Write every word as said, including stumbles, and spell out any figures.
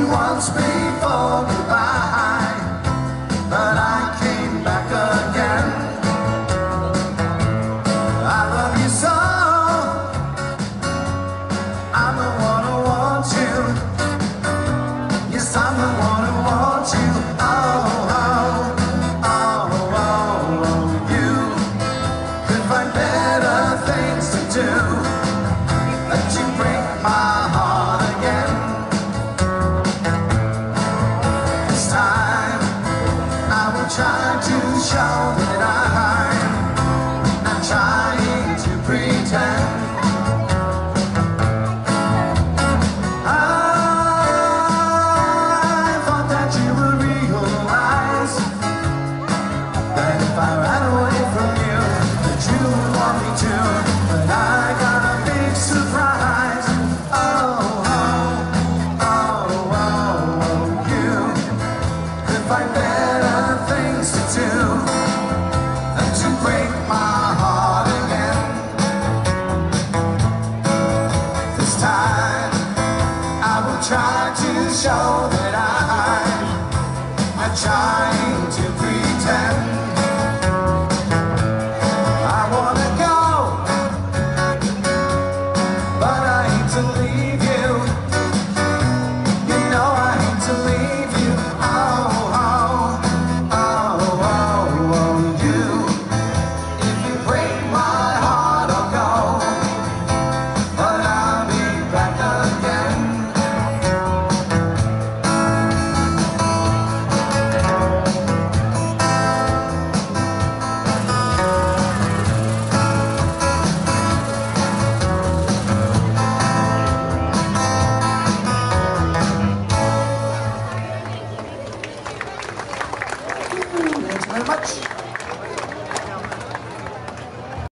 once before goodbye, but I came back again. I love you so, I'm the one who wants you. Yes, I'm the one who wants you. Oh, oh, oh, oh, oh. You could find better things to do, but you break my heart again. This time I will try to show that I'm not trying to pretend. Find better things to do than to break my heart again. This time I will try to show that I'm not trying to pretend. I wanna go, but I hate to leave you. You know I hate to leave you. Oh, thanks very much.